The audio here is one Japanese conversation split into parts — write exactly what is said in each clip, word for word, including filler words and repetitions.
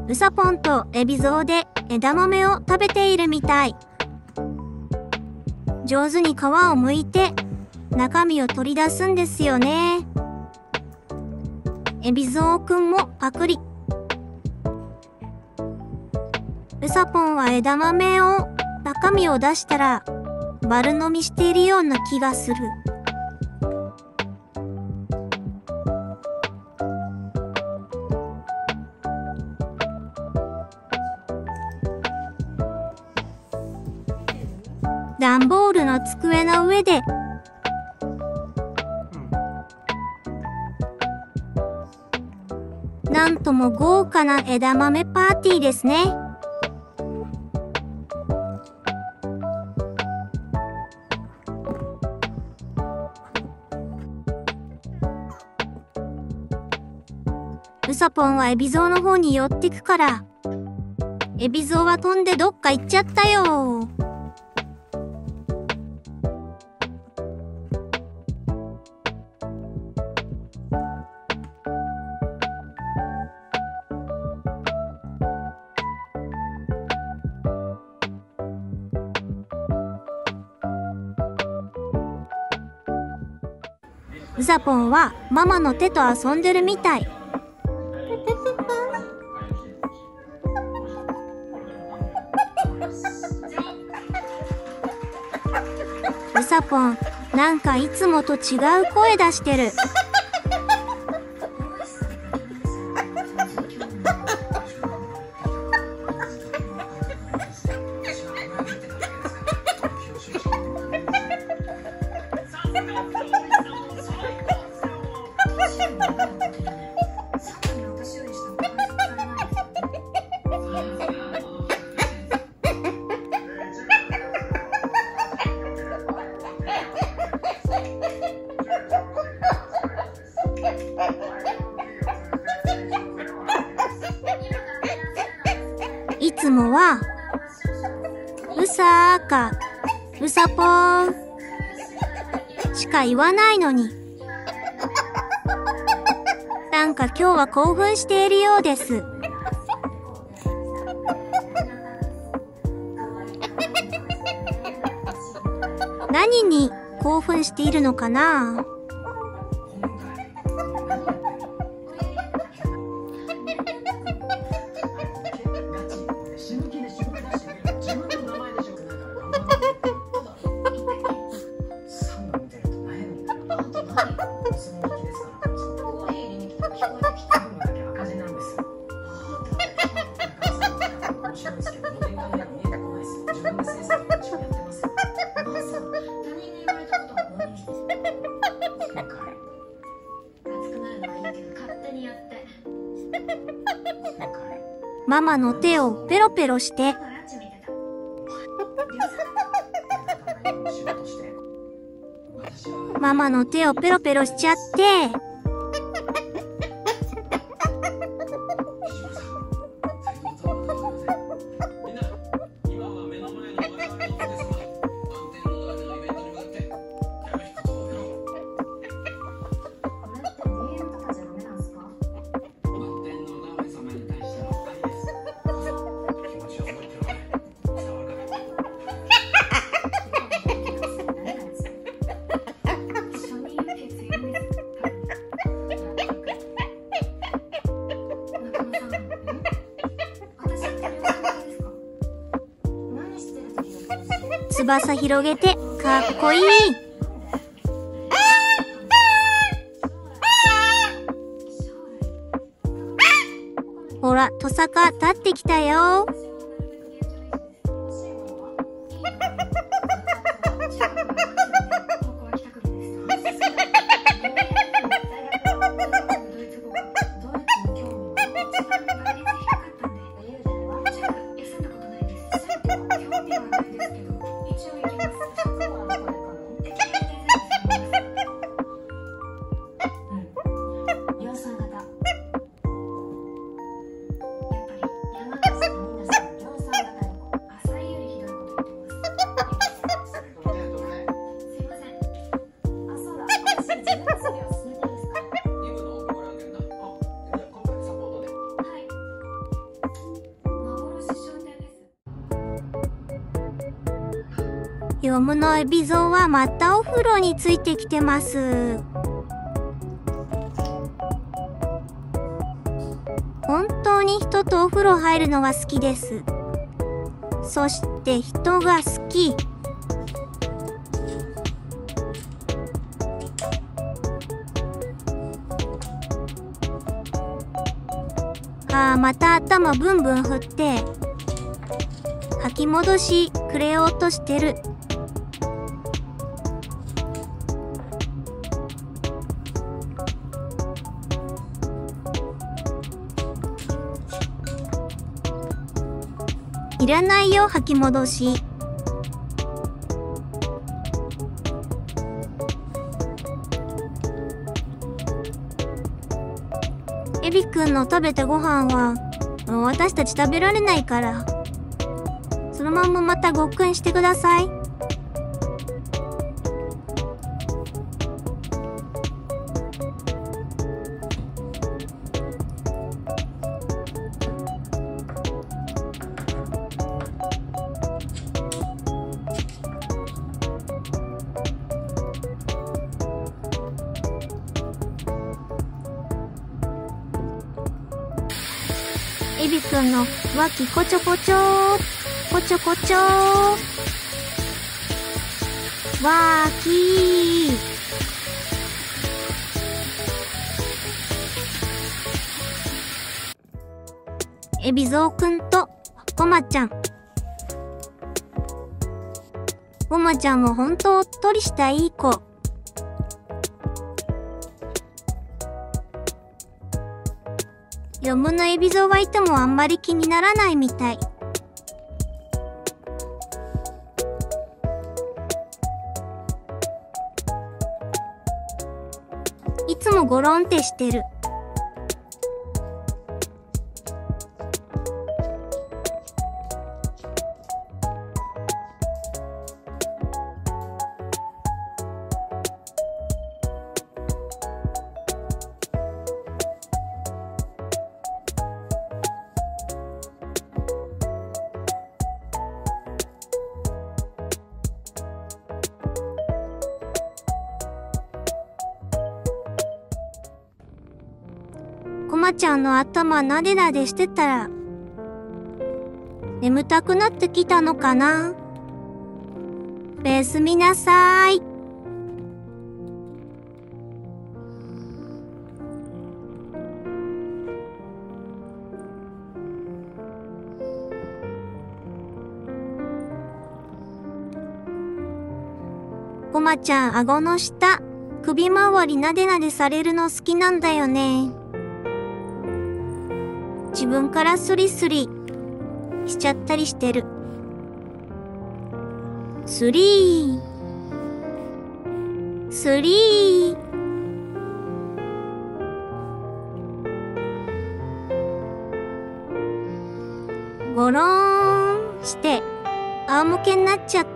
うさぽんとエビゾウで枝豆を食べているみたい。上手に皮を剥いて中身を取り出すんですよね。エビゾウくんもパクリ。うさぽんは枝豆を中身を出したら丸飲みしているような気がする。段ボールの机の上でなんとも豪華な枝豆パーティーですね。うさぽんはエビゾウの方に寄ってくから、エビゾウは飛んでどっか行っちゃったよ。うさぽんはママの手と遊んでるみたい。うさぽん、なんかいつもと違う声出してる。いつもはうさーかうさぽーんしか言わないのに、なんか今日は興奮しているようです。何に興奮しているのかな？ママの手をペロペロしてママの手をペロペロしちゃって翼広げてかっこいい。ほら、トサカ立ってきたよ。 ヨムのエビゾウはまたお風呂についてきてます。本当に人とお風呂入るのが好きです。そして人が好き。ああ、また頭ブンブン振って吐き戻しくれようとしてる。いらないよ吐き戻し。エビくんの食べたご飯は私たち食べられないから、そのまままたごっくんしてください。エビくんの脇こちょこちょー、こちょこちょー、わーきー。エビゾウくんとごまちゃん。ごまちゃんもほんとおっとりしたいい子。ヨムのエビゾウはいてもあんまり気にならないみたい。いつもゴロンってしてる。こまちゃんの頭なでなでしてたら眠たくなってきたのかな。おやすみなさい。こまちゃん顎の下、首周りなでなでされるの好きなんだよね。自分からスリスリしちゃったりしてる。スリースリーゴローンして仰向けになっちゃった。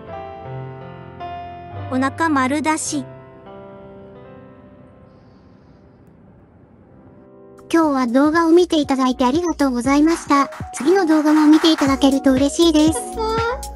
お腹丸出し。 今日は動画を見ていただいてありがとうございました。次の動画も見ていただけると嬉しいです。